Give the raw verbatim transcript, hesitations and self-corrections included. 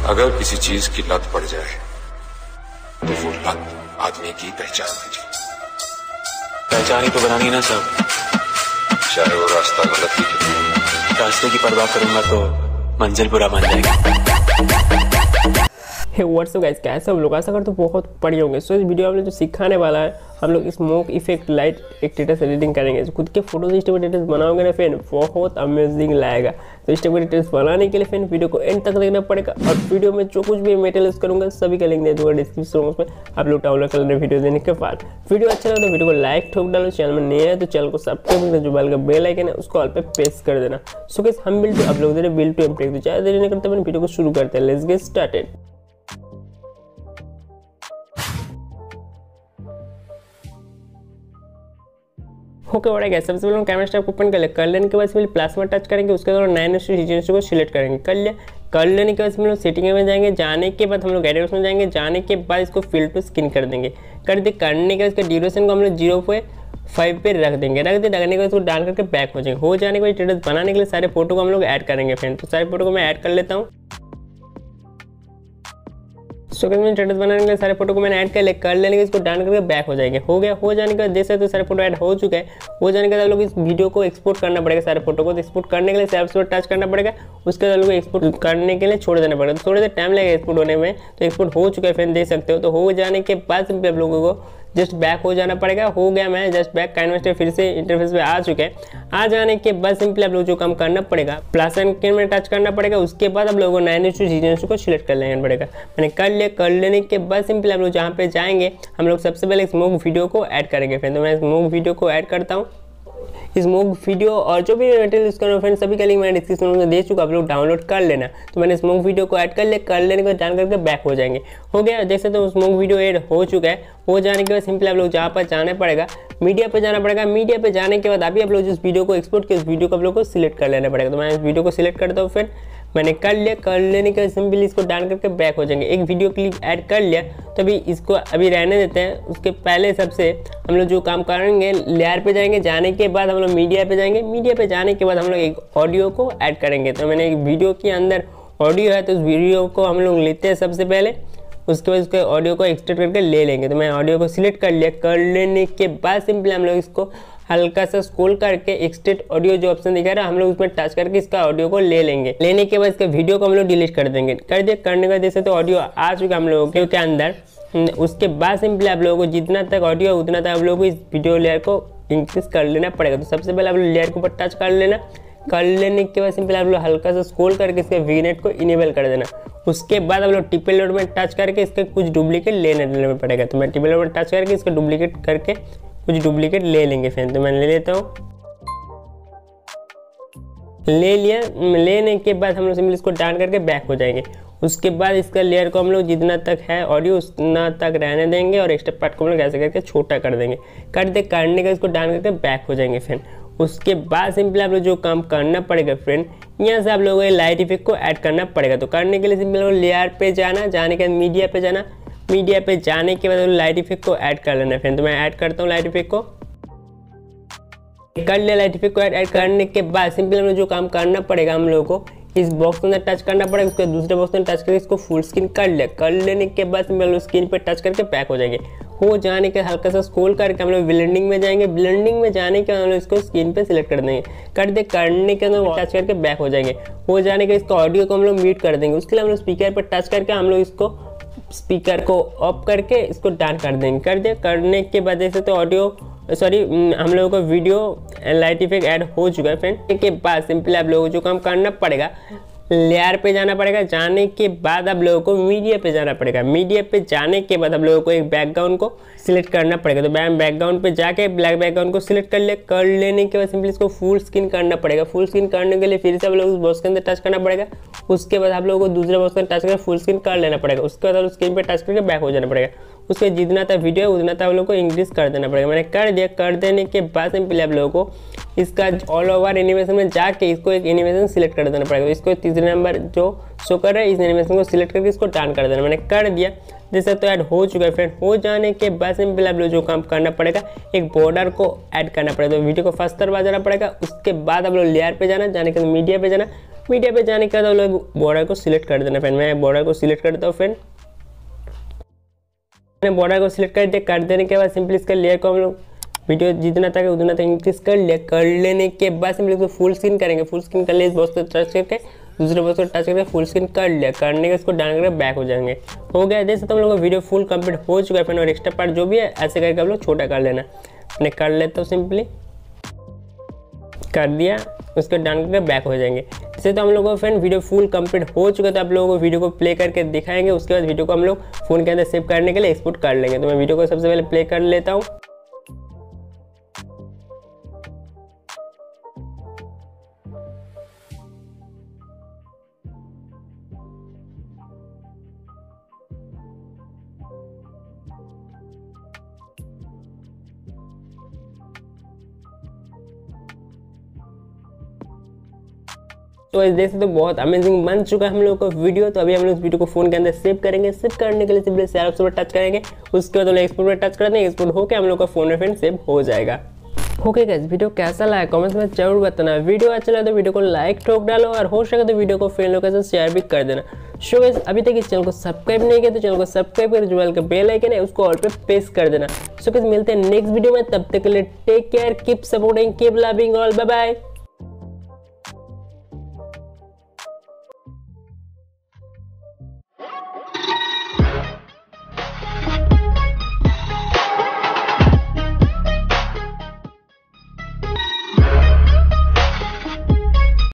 अगर किसी चीज की लत पड़ जाए तो वो लत आदमी की पहचान होती। पहचान ही तो बनानी है ना सब, चाहे वो रास्ता गलत ही क्यों। रास्ते की परवाह करूंगा तो मंजिल बुरा मान जाएगा। हे व्हाट्सअप गाइस, कैसे हम लोग आशा करते तो बहुत बढ़िया होंगे। सो इस वीडियो में जो सिखाने वाला है, हम लोग स्मोक इफेक्ट लाइट एक स्टेटस एडिटिंग करेंगे। तो खुद के फोटो से स्टेटस बनाओगे ना फ्रेंड, बहुत अमेजिंग लगेगा। तो स्टेटस बनाने के लिए फ्रेंड वीडियो को एंड तक देखना पड़ेगा। और वीडियो में जो कुछ भी मटेरियल्स करूंगा सभी का लिंक दे दूंगा डिस्क्रिप्शन बॉक्स में, आप लोग डाउनलोड कर लेना वीडियो देने के बाद। वीडियो अच्छा लगा तो वीडियो को लाइक ठोक डालो, चैनल में नए है तो चैनल को सब्सक्राइब करना, जो बेल का बेल आइकन है उसको ऑल पे प्रेस कर देना। सो गाइस हम बिल्ड टू अपलोड दे रहे बिल्ड टू एम्प्रेक। तो ज़्यादा देरी नहीं करते मैंने वीडियो को शुरू करते हैं। Let's get started. ओके बड़ा गया, सबसे पहले हम कैमरा स्टैप ओपन कर ले कर लेने के बाद फिर प्लस में टच करेंगे, उसके बाद नाइन सीजन को सिलेक्ट करेंगे। कर लिया कर लेने के बाद हम लोग सेटिंग में जाएंगे, जाने के बाद हम लोग एडिट्स में जाएंगे, जाने के बाद इसको फील्ड टू स्किन कर देंगे। कर दे करने के बाद इसका ड्यूरेशन को हम लोग जीरो पे फाइव पे रख देंगे। रख दे रखने के बाद उसको डाल करके बैक हो जाएंगे। हो जाने के बाद स्टेटस बनाने के लिए सारे फोटो को हम लोग ऐड करेंगे फ्रेंड। तो सारे फोटो को मैं ऐड कर लेता हूँ। सो so, मैंने स्टेटस बनाने के लिए सारे फोटो को मैंने ऐड कर ले कर लेने के इसको डाउन करके बैक हो जाएंगे। हो गया हो जाने के बाद जैसे तो सारे फोटो ऐड हो चुके हैं। हो जाने के बाद आप लोग इस वीडियो को एक्सपोर्ट करना पड़ेगा। सारे फोटो को एक्सपोर्ट करने के लिए सेल्फ पर टच करना पड़ेगा, उसके बाद लोग एक्सपोर्ट करने के लिए छोड़ देना पड़ेगा। तो थोड़ा सा टाइम लगेगा एक्सपोर्ट होने में। तो एक्सपोर्ट हो चुका है फ्रेंड, देख सकते हो। तो हो जाने के बाद सिंपली आप लोगों को जस्ट बैक हो जाना पड़ेगा। हो गया मैं जस्ट बैक काइनवेस्टर फिर से इंटरफेस पे आ चुके हैं। आ जाने के बाद सिंपली आप लोग जो काम करना पड़ेगा प्लस आइकन में टच करना पड़ेगा, उसके बाद आप लोगों को नाइन टू सीजन को सिलेक्ट कर लेना पड़ेगा। मैंने कर लिया कर लेने के बाद सिंपली आप लोग जहाँ पे जाएंगे हम लोग सबसे पहले स्मोक वीडियो को ऐड करेंगे फ्रेंड। तो मैं स्मोक वीडियो को ऐड करता हूँ। स्मोक वीडियो और जो भी मटेरियल यूज करो फ्रेंड सभी का लिंक मैंने डिस्क्रिप्शन में दे चुका, आप लोग डाउनलोड कर लेना। तो मैंने स्मोक वीडियो को ऐड कर लिया कर लेने के बाद डाउन करके बैक हो जाएंगे। हो गया जैसे तो स्मोक वीडियो ऐड हो चुका है। हो जाने के बाद सिंपली आप लोग जहाँ पर जाना पड़ेगा मीडिया पे जाना पड़ेगा। मीडिया पे जाने के बाद अभी आप लोग जिस वीडियो को एक्सपोर्ट किया उस वीडियो को आप लोग को सिलेक्ट कर लेना पड़ेगा। तो मैं इस वीडियो को सिलेक्ट करता हूँ फ्रेंड। मैंने कर लिया कर लेने के बाद सिंपली इसको डाउन करके बैक हो जाएंगे। एक वीडियो क्लिप ऐड कर लिया तो अभी इसको अभी रहने देते हैं। उसके पहले सबसे हम लोग जो काम करेंगे लेयर पे जाएंगे, जाने के बाद हम लोग मीडिया पे जाएंगे। मीडिया पे जाने के बाद हम लोग एक ऑडियो को ऐड करेंगे। तो मैंने एक वीडियो के अंदर ऑडियो है तो उस वीडियो को हम लोग लेते हैं सबसे पहले, उसके बाद उसके ऑडियो को एक्सट्रैक्ट करके ले लेंगे। तो मैं ऑडियो को सिलेक्ट कर लिया कर लेने के बाद सिंपली हम लोग इसको हल्का सा स्क्रॉल करके एक्सट्रैक्ट ऑडियो जो ऑप्शन दिखा रहा है हम लोग उसमें टच करके इसका ऑडियो को ले लेंगे। लेने के बाद इसका वीडियो को हम लोग डिलीट कर देंगे। कर दिया करने के बाद जैसे तो ऑडियो आ चुका हम लोगों के अंदर। उसके बाद सिंपली आप लोगों को जितना तक ऑडियो उतना तक आप लोगों को इस वीडियो लेयर को इंक्रीज कर लेना पड़ेगा। तो सबसे पहले आप लोग लेयर के ऊपर टच कर लेना। कर लेने के बाद सिंपली आप लोग हल्का सा स्क्रॉल करके इसके वीनेट को इनेबल कर देना। उसके बाद आप लोग टिपल डॉट में टच करके इसके कुछ डुप्लीकेट लेने लेना पड़ेगा। तो मैं टिपल डॉट में टच करके इसका डुप्लीकेट करके कुछ डुप्लीकेट ले लेंगे फ्रेंड। तो मैं ले लेता हूँ। ले लिया लेने के बाद हम लोग सिंपली इसको डाउन करके बैक हो जाएंगे। उसके बाद इसका लेयर को हम लोग जितना तक है ऑडियो उतना तक रहने देंगे और एक्स्ट्रा पार्ट को हम लोग ऐसे करके छोटा कर देंगे। कर दे करने का इसको डाउन करके बैक हो जाएंगे फ्रेंड। उसके बाद सिंपली आप लोग जो काम करना पड़ेगा फ्रेंड, यहाँ से आप लोगों को लाइट इफेक्ट को ऐड करना पड़ेगा। तो करने के लिए सिंपली लेयर पे जाना, जाने के बाद मीडिया पे जाना, मीडिया पे जाने के बाद लाइट इफेक्ट को ऐड कर लेना फ्रेंड। तो मैं ऐड करता हूँ लाइट इफेक्ट को। कर लिया लाइट इफेक्ट को ऐड करने के बाद सिंपली हम लोग जो काम करना पड़ेगा हम लोगों को इस बॉक्स के अंदर टच करना पड़ेगा। उसके दूसरे बॉक्स में टच करके इसको फुल स्क्रीन कर लिया कर लेने के बाद सिंपली स्क्रीन पे टच करके बैक हो जाएंगे। हो जाने के हल्का सा स्क्रॉल करके हम लोग ब्लेंडिंग में जाएंगे। ब्लेंडिंग में जाने के बाद हम लोग इसको स्क्रीन पे सिलेक्ट कर देंगे। कर दे करने के अंदर टच करके बैक हो जाएंगे। हो जाने के इसका ऑडियो को हम लोग म्यूट कर देंगे। उसके लिए हम लोग स्पीकर पर टच करके हम लोग इसको स्पीकर को ऑफ करके इसको डाउन कर देंगे। कर दे करने के बाद जैसे तो ऑडियो सॉरी हम लोगों को वीडियो लाइट इफेक्ट ऐड हो चुका है फ्रेंड। के बाद सिंपली आप लोगों को जो काम करना पड़ेगा लेयर पे जाना पड़ेगा। जाने के बाद आप लोगों को मीडिया पे जाना पड़ेगा। मीडिया पे जाने के बाद आप लोगों को एक बैकग्राउंड को सिलेक्ट करना पड़ेगा। तो बैकग्राउंड पे जाके ब्लैक बैकग्राउंड को सिलेक्ट कर ले कर लेने के बाद सिंपली इसको फुल स्क्रीन करना पड़ेगा। फुल स्क्रीन करने के लिए फिर से आप लोग उस बॉक्स के अंदर टच करना पड़ेगा। उसके बाद आप लोगों को दूसरे बॉक्स में टच करके फुल स्क्रीन कर लेना पड़ेगा। उसके बाद स्क्रीन पे टच करके बैक हो जाना पड़ेगा। उसके जितना तक वीडियो है उतना तक आप लोगों को इंक्रीज कर देना पड़ेगा। मैंने कर दिया कर देने के बाद सिंपली आप लोगों को इसका ऑल ओवर एनिमेशन में जाके इसको एक एनिमेशन सिलेक्ट कर देना पड़ेगा। इसको तीसरे नंबर जो शो कर रहा है इस एनिमेशन को सिलेक्ट करके इसको डाउन कर देना। मैंने कर दिया जैसे तो ऐड हो चुका है फ्रेंड। हो जाने के बाद सिंपल आप लोग जो काम करना पड़ेगा एक बॉर्डर को ऐड करना पड़ेगा। तो वीडियो को फर्स्ट तरफ आ जाना पड़ेगा। उसके बाद आप लोग लेयर पे जाना, जाने के बाद मीडिया पे जाना, मीडिया पे जाने के बाद आप लोग बॉर्डर को सिलेक्ट कर देना फ्रेंड। मैं बॉर्डर को सिलेक्ट करता हूँ फ्रेंड। मैंने बॉर्डर को सिलेक्ट कर दिया। कर देने के बाद सिंपली इसका लेयर को हम लोग वीडियो जितना तक उतना तक इंक्रीज कर लिया। कर लेने के बाद सिंपली इसको फुल स्क्रीन करेंगे। फुल स्क्रीन कर लिए इस बॉक्स को टच करके दूसरे बॉक्स को टच करके फुल स्क्रीन कर लिया। करने के इसको डाउन करके बैक हो जाएंगे। हो गया। जैसे तो हम लोग का वीडियो फुल कंप्लीट हो चुका है फ्रेंड। और एक्स्ट्रा पार्ट जो भी है ऐसे करके आप लोग छोटा कर लेना। मैंने कर लेता हूँ सिंपली कर दिया। उसको डाउन करके बैक हो जाएंगे। इससे तो हम लोगों को फ्रेंड वीडियो फुल कंप्लीट हो चुका है। तो आप लोगों को वीडियो को प्ले करके दिखाएंगे। उसके बाद वीडियो को हम लोग फोन के अंदर सेव करने के लिए एक्सपोर्ट कर लेंगे। तो मैं वीडियो को सबसे पहले प्ले कर लेता हूँ। तो इस देख से तो बहुत अमेजिंग बन चुका है हम लोग का वीडियो। तो अभी हम लोग इस वीडियो को फोन के अंदर सेव करेंगे। सेव करने के लिए सिंपली शेयर ऑप्शन पर टच करेंगे। उसके बाद हम लोग एक्सपोर्ट पर टच कर देंगे। एक्सपोर्ट होकर हम लोग का फोन में फ्रेंड सेव हो जाएगा। ओके गाइस, वीडियो कैसा लगा कमेंट्स में जरूर बताना। वीडियो अच्छा लगा तो वीडियो को लाइक ठोक डालो और हो सके तो वीडियो को फ्रेंड लोगों के साथ शेयर भी कर देना। सो गाइस, अभी तक इस चैनल को सब्सक्राइब नहीं किया तो चैनल को सब्सक्राइब कर जो बेल का बेल आइकन है उसको ऑल पे प्रेस कर देना। सो गाइस, मिलते हैं नेक्स्ट वीडियो में। तब तक के लिए take care, keep supporting, keep loving all, bye bye.